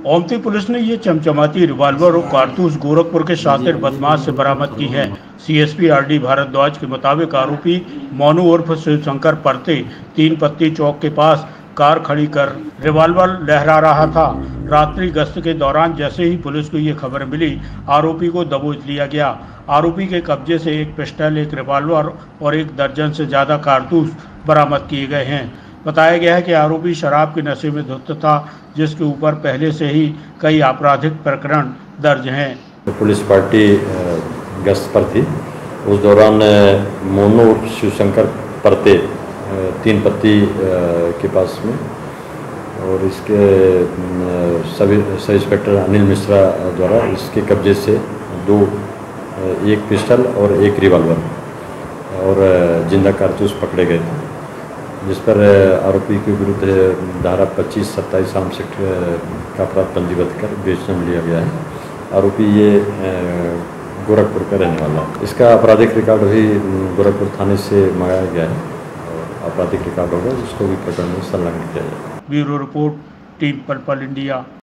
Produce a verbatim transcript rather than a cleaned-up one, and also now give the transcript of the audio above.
ओमती police ने ये चमचमाती रिवाल्वर और कारतूस गोरखपुर के शातिर बदमाश से बरामद की है। सीएसपी आरडी भारद्वाज के मुताबिक आरोपी मोनू उर्फ शिवशंकर परते तीन पत्ती चौक के पास कार खड़ी कर रिवाल्वर लहरा रहा था। रात्रि गश्त के दौरान जैसे ही पुलिस को ये खबर मिली, आरोपी को दबोच लिया गया। आरोपी के कब्जे से एक पिस्टल, एक रिवाल्वर और एक दर्जन से ज्यादा कारतूस बरामद किए गए हैं। बताया गया है कि आरोपी शराब के नशे में धुत था, जिसके ऊपर पहले से ही कई आपराधिक प्रकरण दर्ज हैं। पुलिस पार्टी गश्त पर थी। उस दौरान मोनू शिवशंकर परते तीन पत्ती के पास में और इसके सब सब इंस्पेक्टर अनिल मिश्रा द्वारा इसके कब्जे से दो, एक पिस्टल और एक रिवॉल्वर और जिंदा कारतूस पकड़े गए थे, जिस पर आरोपी के विरुद्ध धारा पच्चीस सत्ताईस आम सेक्टर का अपराध पंजीबद्ध कर विवेचना में लिया गया है। आरोपी ये गोरखपुर का रहने वाला है। इसका आपराधिक रिकॉर्ड भी गोरखपुर थाने से मंगाया गया है और आपराधिक रिकॉर्ड होगा, जिसको भी प्रकरण में संलग्न किया जाएगा। ब्यूरो रिपोर्ट, टीम पल पल इंडिया।